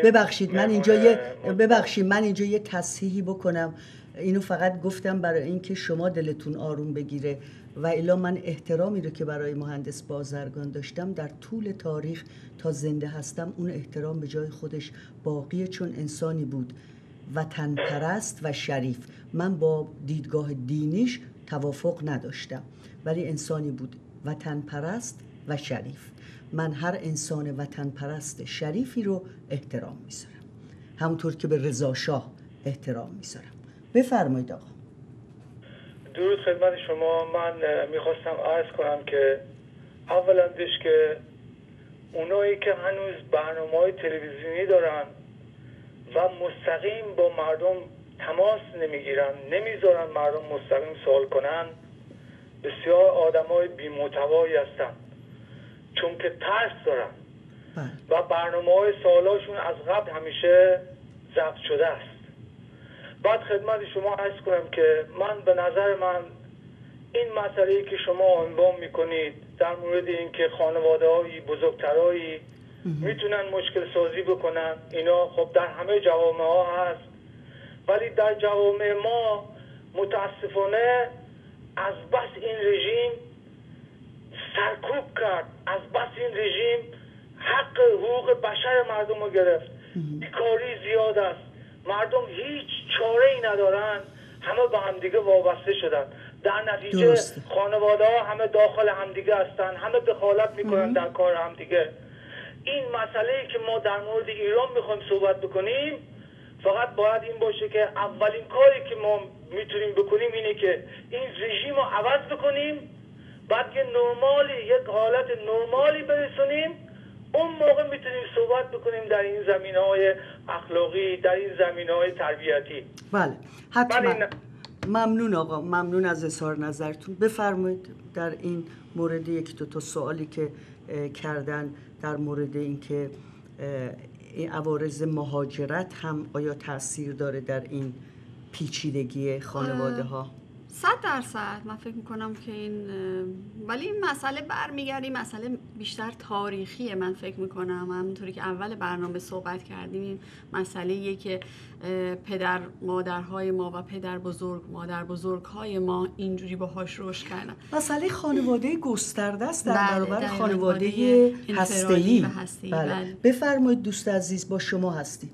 [SPEAKER 1] ببخشید من اینجا یه تصحیحی بکنم. اینو فقط گفتم برای اینکه شما دلتون آروم بگیره و الا من احترامی رو که برای مهندس بازرگان داشتم در طول تاریخ تا زنده هستم اون احترام به جای خودش باقیه، چون انسانی بود وطن پرست و شریف. من با دیدگاه دینیش توافق نداشتم ولی انسانی بود وطن پرست و شریف. من هر انسان وطن پرست شریفی رو احترام میذارم، همونطور که به رضا شاه احترام میذارم. بفرمایید آقا.
[SPEAKER 6] درود خدمت شما. من میخواستم عرض کنم که اولندش که اونایی که هنوز برنامه‌های تلویزیونی دارن و مستقیم با مردم تماس نمیگیرن، نمیذارن مردم مستقیم سوال کنن، بسیار آدمای بی‌محتوایی هستن، چون که ترس دارن و برنامه‌های سوالاشون از قبل همیشه ضبط شده است. بعد خدمت شما عرض کنم که من به نظر من این مسئله‌ای که شما عنوان میکنید در مورد اینکه خانواده‌های بزرگترایی میتونن مشکل سازی بکنن، اینا خب در همه جوامع ها هست ولی در جوامع ما متاسفانه از بس این رژیم سرکوب کرد، از بس این رژیم حق حقوق بشر مردم رو گرفت. بیکاری زیاد است، مردم هیچ چاره ای ندارن، همه به همدیگه وابسته شدن، در نتیجه خانواده ها همه داخل همدیگه هستن، همه دخالت میکنن در کار همدیگه. این مسئله ای که ما در مورد ایران میخوایم صحبت بکنیم فقط باید این باشه که اولین کاری که ما میتونیم بکنیم اینه که این رژیم رو عوض بکنیم، بعد یه یک حالت نرمالی برسونیم، اون موقع میتونیم صحبت بکنیم در این زمینه‌های اخلاقی، در این زمینه‌های تربیتی.
[SPEAKER 1] بله حتما. ممنون آقا، ممنون از اظهار نظرتون. بفرمایید در این مورد یک دو تا سوالی که کردن در مورد اینکه این عوارض مهاجرت هم آیا تأثیر داره در این پیچیدگی خانواده ها؟
[SPEAKER 2] 100% من فکر میکنم که ولی این مسئله برمیگردی مسئله بیشتر تاریخیه. من فکر میکنم همونطوری که اول برنامه صحبت کردیم این مسئله‌ایه که پدر مادرهای ما و مادر بزرگهای ما اینجوری باهاش رشد کردن.
[SPEAKER 1] مسئله خانواده گسترده است در برابر خانواده هسته‌ای. بله. بفرمایید دوست عزیز، با شما هستیم.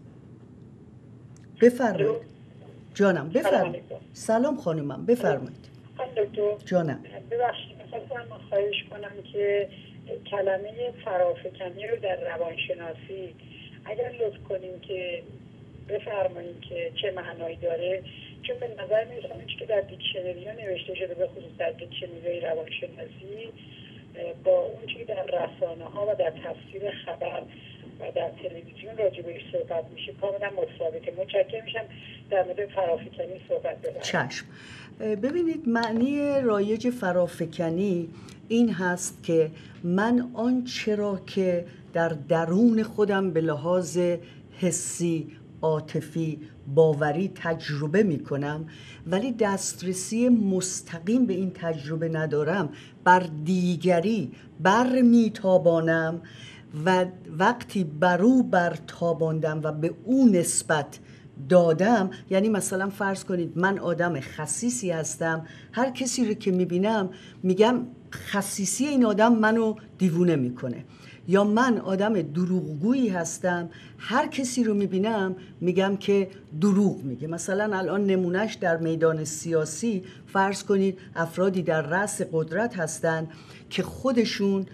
[SPEAKER 1] بفرمایید. جانم بفرمایید. سلام خانمم، بفرمایید. جانم
[SPEAKER 7] ببخشید می‌خواستم خواهش کنم که کلمه فرافکنی رو در روانشناسی اگر لطف کنیم که بفرمایید که چه معنایی داره، چون به نظر میرسه اون که در دیکشنری نوشته شده به خصوص در دیکشنری روانشناسی با اون که در رسانه ها و در تفسیر خبر و در تلویزیون راجع بهش صحبت میشه کاملا متفاوته. متشکرم میشم در مورد فرافکنی صحبت ببرید.
[SPEAKER 1] چشم. ببینید معنی رایج فرافکنی این هست که من آنچه را که در درون خودم به لحاظ حسی، عاطفی، باوری تجربه می کنم ولی دسترسی مستقیم به این تجربه ندارم، بر دیگری بر می تابانم و وقتی برو بر تاباندم و به اون نسبت دادم، یعنی مثلا فرض کنید من آدم خسیسی هستم، هر کسی رو که میبینم میگم خسیسی این آدم منو دیوونه میکنه، یا من آدم دروغگویی هستم، هر کسی رو میبینم میگم که دروغ میگه. مثلا الان نمونهش در میدان سیاسی فرض کنید افرادی در رأس قدرت هستن که خودشون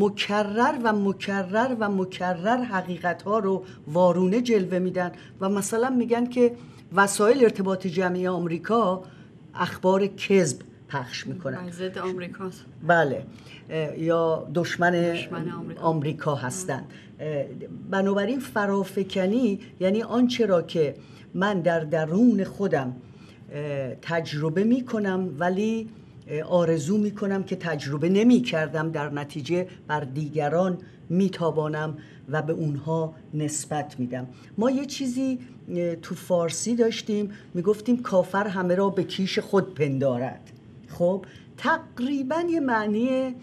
[SPEAKER 1] مکرر حقیقت‌ها رو وارونه جلوه میدن و مثلا میگن که وسایل ارتباط جمعی آمریکا اخبار کذب پخش میکنن،
[SPEAKER 2] ضد آمریکاست.
[SPEAKER 1] بله، یا دشمن آمریکا هستن. بنابراین فرافکنی یعنی آنچه را که من در درون خودم تجربه میکنم ولی آرزو میکنم که تجربه نمی کردم، در نتیجه بر دیگران میتابانم و به اونها نسبت میدم. ما یه چیزی تو فارسی داشتیم میگفتیم کافر همه را به کیش خود پندارد. خب تقریبا یه معنی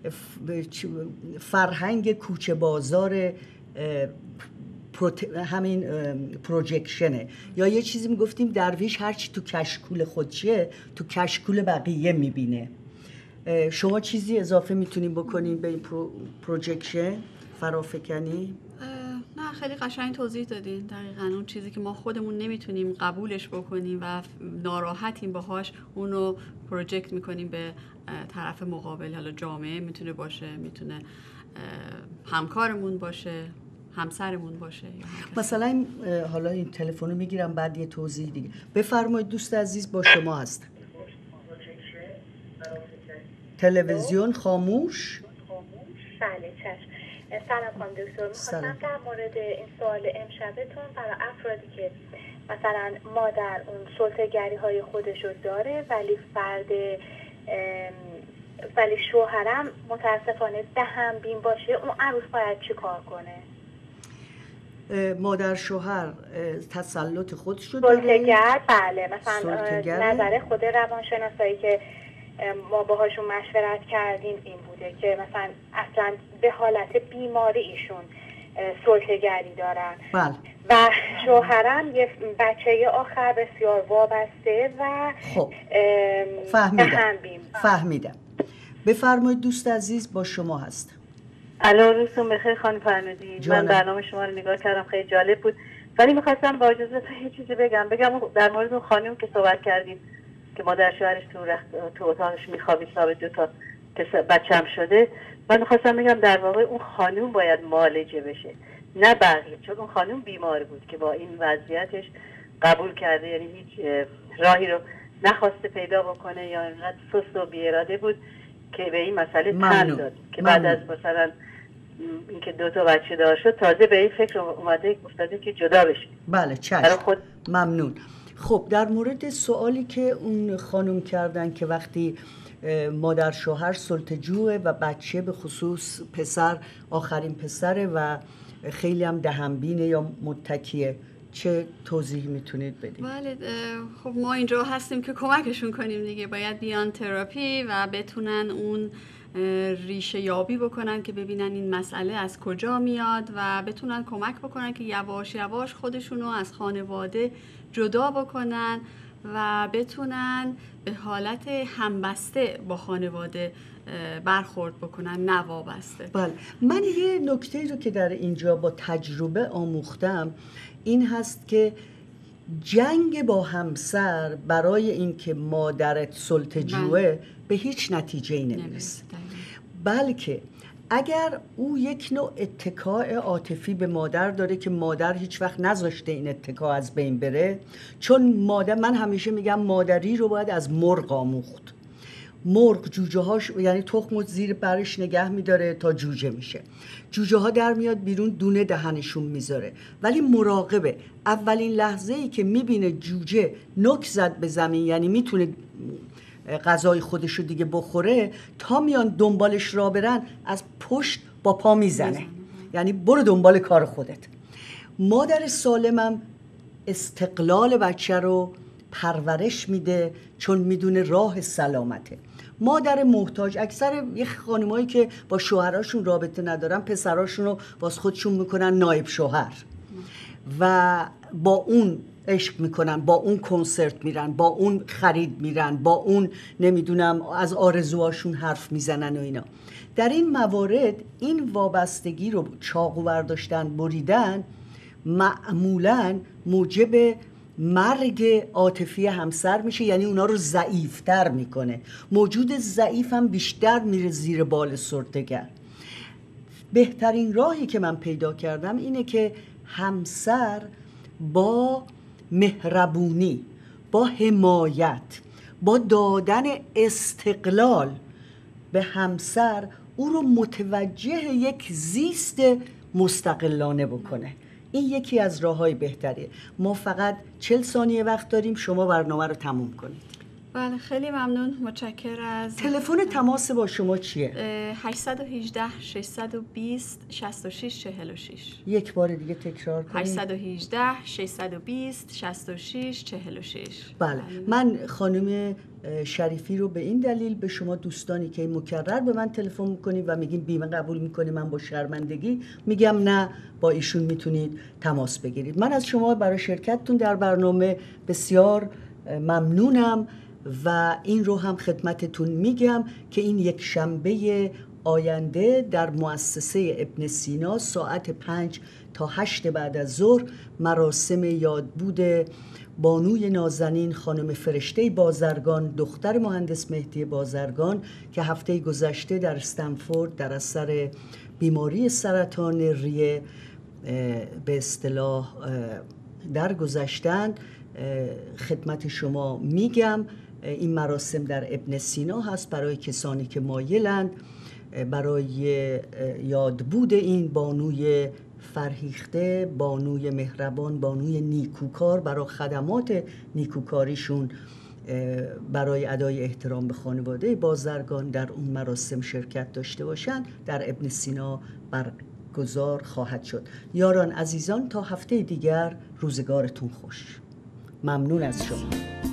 [SPEAKER 1] فرهنگ کوچه بازار همین پروجکشنه، یا یه چیزی میگفتیم درویش هرچی تو کشکول خودشه تو کشکول بقیه میبینه. شما چیزی اضافه میتونیم بکنیم به این پروجکشن فرافکنی؟
[SPEAKER 2] نه خیلی قشنگ توضیح دادین. دقیقاً اون چیزی که ما خودمون نمیتونیم قبولش بکنیم و ناراحتیم باهاش اونو پروجکت میکنیم به طرف مقابل. حالا جامعه میتونه باشه، میتونه همکارمون باشه، همسرمون باشه.
[SPEAKER 1] مثلا حالا این تلفن رو میگیرم بعد یه توضیح دیگه. بفرمایید دوست عزیز، با شما هستم. تلویزیون خاموش.
[SPEAKER 8] بله چشم. سلام خانم دکتر، میخواستم در مورد این سوال امشبتون برای افرادی که مثلا مادر اون سلطه‌گری های خودشو داره ولی شوهرم متاسفانه دهم بین باشه، اون عروس باید چی کار کنه؟
[SPEAKER 1] مادر شوهر تسلط خودشو داره؟
[SPEAKER 8] سلطه‌گر، بله. مثلا نظر خود روانشناسایی که ما باهاشون مشورت کردیم این بوده که مثلا اصلا به حالت بیماری ایشون سلطه‌گری دارن.
[SPEAKER 1] بله.
[SPEAKER 8] و شوهرم یه بچه آخر بسیار وابسته و
[SPEAKER 1] خب فهمیدم. بفرمایید دوست عزیز، با شما هست.
[SPEAKER 9] الو، روزتون بخیر خانم فرنودی. من برنامه شما رو نگاه کردم، خیلی جالب بود، ولی میخواستم با اجازهتون یه چیزی بگم در مورد اون خانم که صحبت کردیم که مادر شوهرش تو اتاقش میخوابید تا 2 تا بچه‌م شده. من میخواستم بگم در واقع اون خانم باید معالجه بشه، نه بقیه، چون اون خانم بیمار بود که با این وضعیتش قبول کرده، یعنی هیچ راهی رو نخواسته پیدا بکنه یا اینقدر سست و بی‌اراده بود که به این مسئله تن داد که بعد از مثلا اینکه 2 تا بچه دار شد تازه به این فکر اومده افتاده که جدا بشه.
[SPEAKER 1] بله چشم. ممنون. خب در مورد سوالی که اون خانم کردن که وقتی مادر شوهر سلطه‌جوه و بچه به خصوص پسر آخرین پسره و خیلی هم دهنبینه یا متکیه، چه توضیح میتونید بدید؟
[SPEAKER 2] بله، خب ما اینجا هستیم که کمکشون کنیم دیگه. باید بیان تراپی و بتونن اون ریشه یابی بکنن که ببینن این مسئله از کجا میاد و بتونن کمک بکنن که یواش یواش خودشونو از خانواده جدا بکنن و بتونن به حالت همبسته با خانواده برخورد بکنن، نه وابسته.
[SPEAKER 1] بله، من یه نکته رو که در اینجا با تجربه آموختم این هست که جنگ با همسر برای اینکه مادرت سلطه‌جوه به هیچ نتیجه‌ای نمیرسه، بلکه اگر او یک نوع اتکاء عاطفی به مادر داره که مادر هیچ وقت نذاشته این اتکاء از بین بره، چون مادر، من همیشه میگم مادری رو باید از مرغ آموخت. مرغ جوجه هاش یعنی تخمو زیر برش نگه میداره تا جوجه میشه، جوجه ها در میاد بیرون دونه دهنشون میذاره، ولی مراقبه. اولین لحظه ای که میبینه جوجه نوک زد به زمین، یعنی میتونه غذای خودش رو دیگه بخوره، تا میان دنبالش را برن از پشت با پا میزنه، یعنی برو دنبال کار خودت. مادر سالمم استقلال بچه رو پرورش میده چون میدونه راه سلامته. مادر محتاج، اکثر یه خانمایی که با شوهراشون رابطه ندارن پسراشون رو باز خودشون میکنن نایب شوهر و با اون عشق میکنن، با اون کنسرت میرن، با اون خرید میرن، با اون نمیدونم از آرزوهاشون حرف میزنن و اینا. در این موارد این وابستگی رو چاقو برداشتن بریدن معمولاً موجب مرگ عاطفی همسر میشه، یعنی اونا رو ضعیفتر میکنه. موجود ضعیف هم بیشتر میره زیر بال سلطه‌گر. بهترین راهی که من پیدا کردم اینه که همسر با مهربونی، با حمایت، با دادن استقلال به همسر او رو متوجه یک زیست مستقلانه بکنه. این یکی از راه‌های بهتریه. ما فقط 40 ثانیه وقت داریم، شما برنامه رو تموم کنید.
[SPEAKER 2] بله، خیلی ممنون، متشکر از
[SPEAKER 1] تلفن تماس با شما چیه؟
[SPEAKER 2] 818 620 66 46.
[SPEAKER 1] یک بار دیگه تکرار کنید.
[SPEAKER 2] 818 620 66 46.
[SPEAKER 1] بله، من خانم شریفی رو به این دلیل به شما دوستانی که مکرر به من تلفن میکنید و میگین بیمه قبول میکنی، من با شرمندگی میگم نه، با ایشون میتونید تماس بگیرید. من از شما برای شرکتتون در برنامه بسیار ممنونم و این رو هم خدمتتون میگم که این یک شنبه آینده در مؤسسه ابن سینا ساعت 5 تا 8 بعد از ظهر مراسم یادبود بانوی نازنین خانم فرشته بازرگان، دختر مهندس مهدی بازرگان که هفته گذشته در استنفورد در اثر بیماری سرطان ریه به اصطلاح درگذشتند، خدمت شما میگم. این مراسم در ابن سینا هست برای کسانی که مایلند برای یادبود این بانوی فرهیخته، بانوی مهربان، بانوی نیکوکار، برای خدمات نیکوکاریشون برای ادای احترام به خانواده بازرگان در اون مراسم شرکت داشته باشند، در ابن سینا برگزار خواهد شد. یاران عزیزان، تا هفته دیگر روزگارتون خوش. ممنون از شما.